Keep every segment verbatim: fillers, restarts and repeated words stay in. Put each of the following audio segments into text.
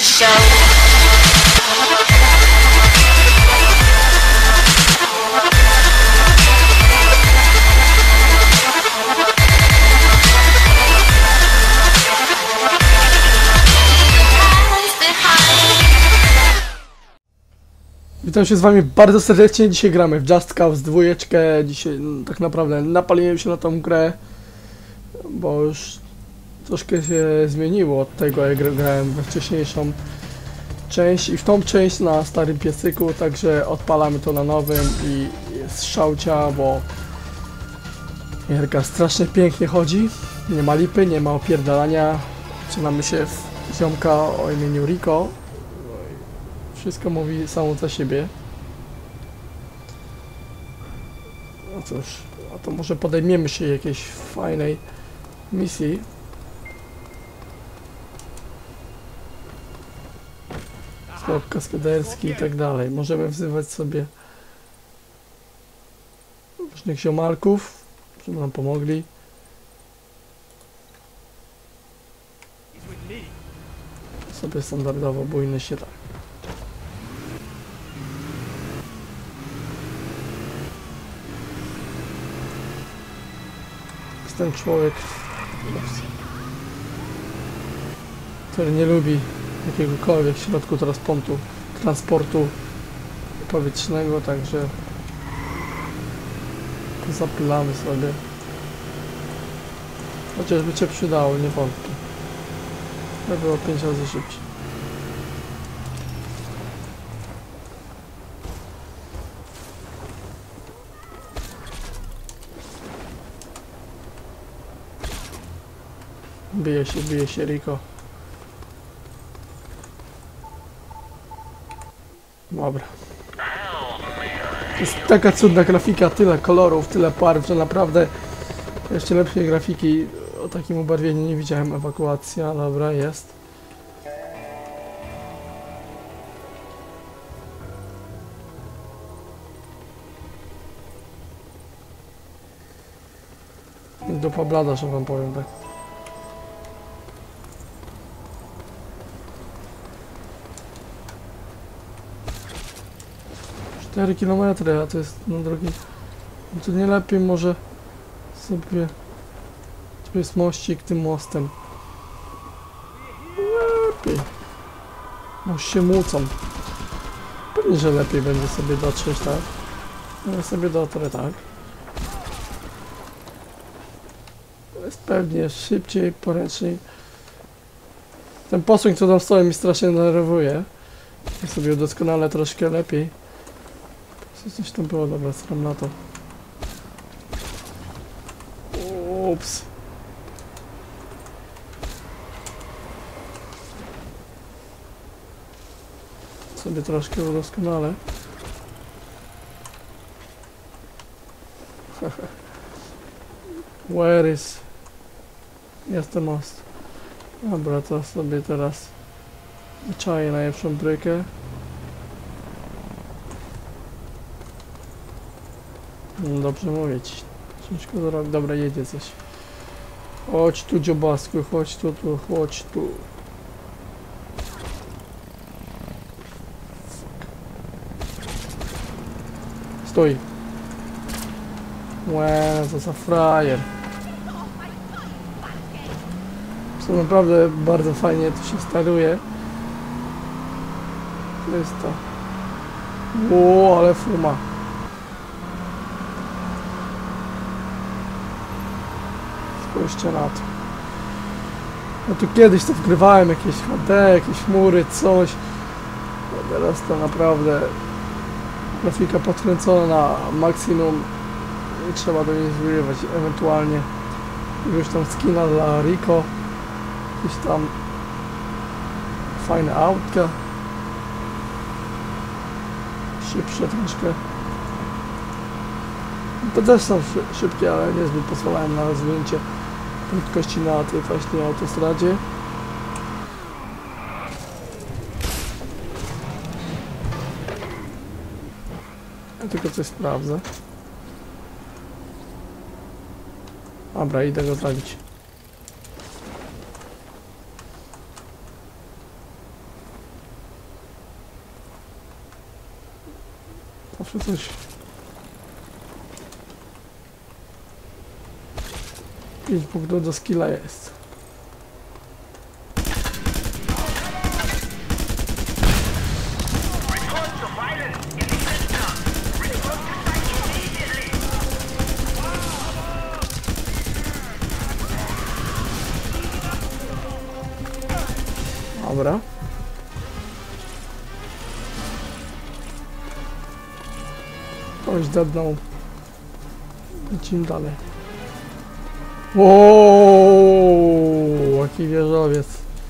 show. Witam się z wami bardzo serdecznie. Dzisiaj gramy w Just Cause dwójeczkę. Dzisiaj no, tak naprawdę napaliłem się na tą grę, bo już troszkę się zmieniło od tego, jak grałem we wcześniejszą część i w tą część na starym piecyku, także odpalamy to na nowym i jest szałcia, bo gierka strasznie pięknie chodzi, nie ma lipy, nie ma opierdalania. Zaczynamy się w ziomka o imieniu Rico. Wszystko mówi samo za siebie. No cóż, a to może podejmiemy się jakiejś fajnej misji. Skok kaskaderski i tak dalej. Możemy wzywać sobie różnych ziomalków, żeby nam pomogli. Sobie standardowo bójny się tak. Ten człowiek, który nie lubi jakiegokolwiek środku transportu, transportu powietrznego, także zapylamy sobie. Chociażby cię przydało, nie wątpię. To było pięć razy szybciej. Bije się, bije się Rico. Dobra. To jest taka cudna grafika, tyle kolorów, tyle barw, że naprawdę jeszcze lepszej grafiki o takim ubarwieniu nie widziałem. Ewakuacja, dobra, jest. Dupa blada, że wam powiem tak. cztery kilometry, a to jest na drogi. No to nie lepiej może sobie... Tu jest mościk tym mostem. Lepiej. No się mucą. Pewnie, że lepiej będzie sobie dotrzeć, tak? Ja sobie dotrę, tak? To jest pewnie szybciej, poręczniej. Ten posąg, co tam stoi, mi strasznie denerwuje. Ja sobie udoskonalę troszkę lepiej. Coś tam było, dobra, stram na to. Ups. Sobie troszkę udoskonalę. Where is... Jest ten most. Dobra, to sobie teraz wyczaję najlepszą brykę. No dobrze mówić. Ciężko zrobić. Dobra, jedzie coś. Chodź tu, dziobasku, chodź tu, tu, chodź tu. Stój. Łe, co za frajer. To naprawdę bardzo fajnie to się steruje. To jest to. Ło, ale fuma. Spójrzcie na to. No tu kiedyś to wgrywałem jakieś H D, jakieś mury, coś. A teraz to naprawdę grafika podkręcona na maksimum i trzeba do niej zgrywać. Ewentualnie już tam skina dla Rico. Jakieś tam fajne autka. Szybsze troszkę. To też są szybkie, ale niezbyt pozwalają na rozwinięcie prędkości na tej właśnie autostradzie. Ja tylko coś sprawdzę. Dobra, idę go zabić. Zawsze coś... pięć punktów do skilla jest. Dobra. Ktoś dednął. Lecimy dalej. Ooo, jaki wieżowiec.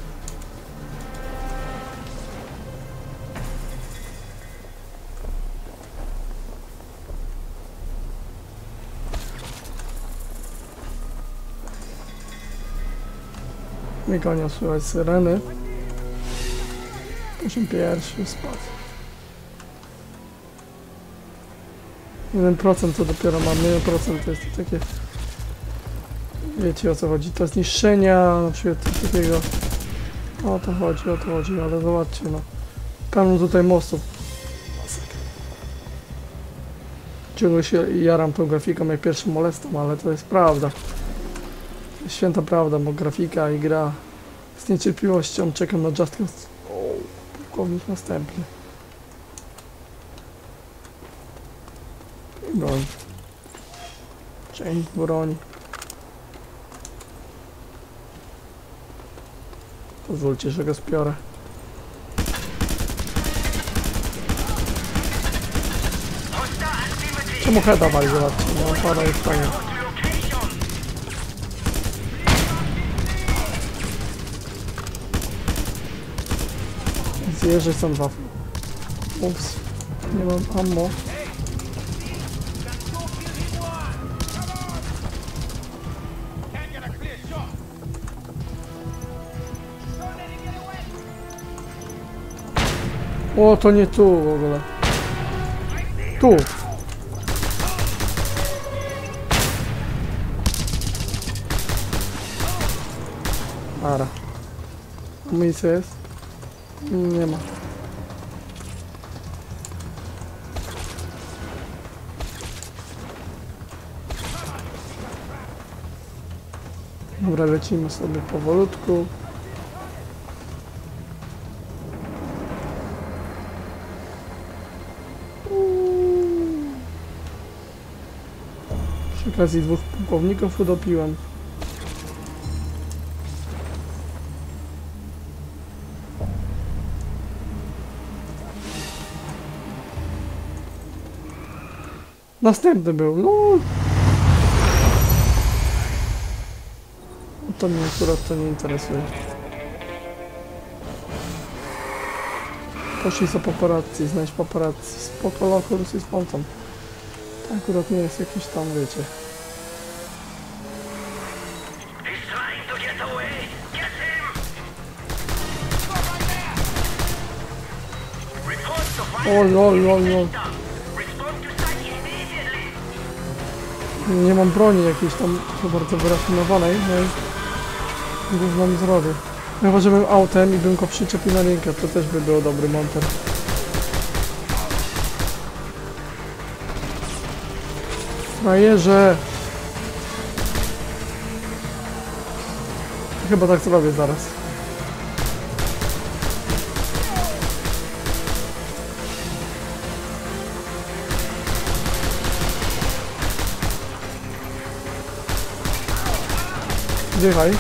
Nie gonią, słychać syreny. Poziom pierwszy spadł. jeden procent to dopiero mam, jeden procent to jest to takie... Wiecie o co chodzi, to zniszczenia, na przykład coś takiego. O to chodzi, o to chodzi, ale zobaczcie no. Pełno tutaj mostów. Ciągle się jaram tą grafiką jak pierwszym molestą, ale to jest prawda. To jest święta prawda, bo grafika i gra. Z niecierpliwością czekam na Just Cause. O, pułkownik następny. Broń. Część broni. Pozwólcie, że go spiorę. Czemu heada wali? Zobaczcie, no para jest fajnie. Zjeżdżaj są dwa. Ups, nie mam ammo. O, to nie tu w ogóle. Tu. Ara. Amunicja jest? Nie ma. Dobra, lecimy sobie powolutku. Przy okazji dwóch pułkowników utopiłem. Następny był, no. To mnie akurat to nie interesuje. Poszli za paparazzi, znajdź paparazzi. Spoko, lochorus i spontan. To akurat nie jest jakiś tam, wiecie. O, lol, lol, lol. Nie mam broni jakiejś tam bardzo wyrafinowanej, no i gówno mi zrobię. Chyba, że bym autem i bym go przyczepił na rękę, to też by było dobry monter. Frajerze! Chyba tak zrobię zaraz. Zdychaj.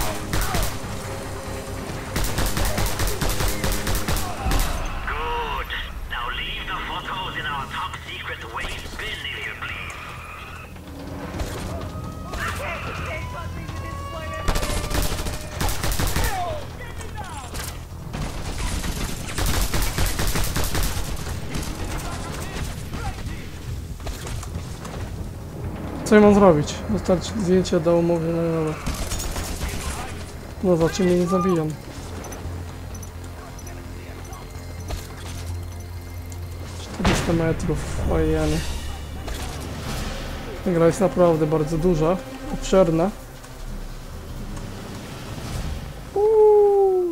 Co ja mam zrobić? Dostarczyć zdjęcia do umowy na no zobaczy, mnie nie zabiją. czterysta metrów, ojej. Ta gra jest naprawdę bardzo duża, obszerna. Uuu,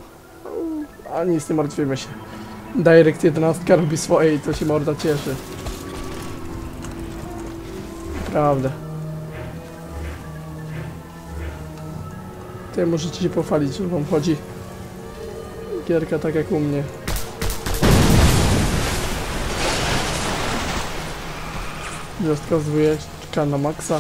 a nic, nie martwimy się. Direct jedenaście robi swoje i to się morda cieszy. Naprawdę. Ty możecie się pochwalić, że wam chodzi gierka tak jak u mnie. Gwiazdka z dwójeczka na maksa.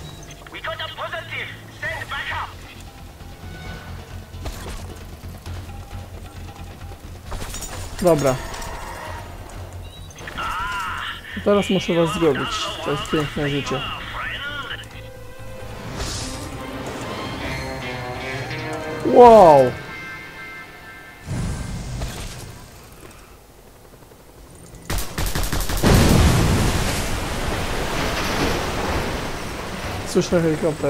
Dobra. Teraz muszę was zgubić. To jest piękne życie. Wow! Słyszę helikopter.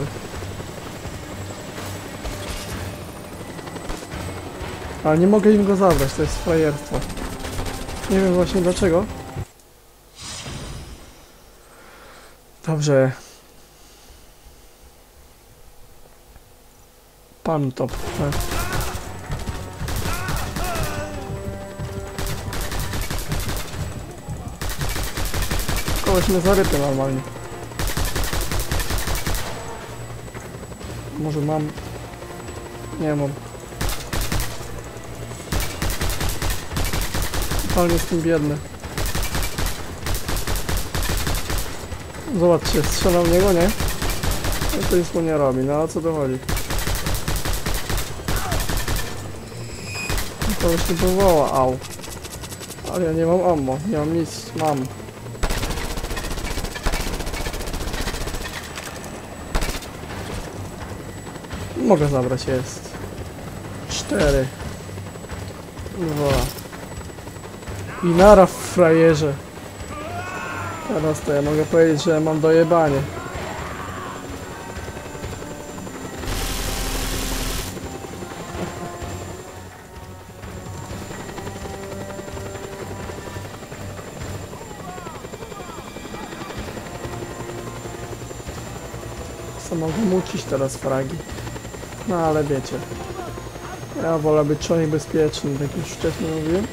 Ale nie mogę im go zabrać, to jest frajerstwo. Nie wiem właśnie dlaczego. Dobrze. Pan top. Tak. Kogoś mnie zarypie normalnie. Może mam... Nie mam. Totalnie jestem biedny. Zobaczcie, strzelam w niego, nie? No to nic mu nie robi, no a co to chodzi? To już nie próbowała, au. Ale ja nie mam ammo, nie mam nic, mam. Mogę zabrać, jest. Cztery. Dwa. I nara w frajerze. Teraz to ja mogę powiedzieć, że mam dojebanie. Co mogę mucić teraz fragi? No ale wiecie. Ja wolę być człowiek bezpieczny, tak już wcześniej mówiłem.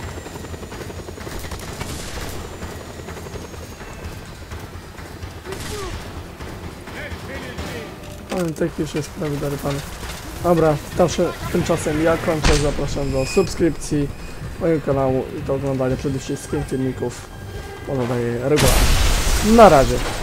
Ale tak już jest prawda, pan. Dobra, zawsze tymczasem ja kończę, zapraszam do subskrypcji mojego kanału i do oglądania przede wszystkim filmików, bo nadaję regularnie. Na razie.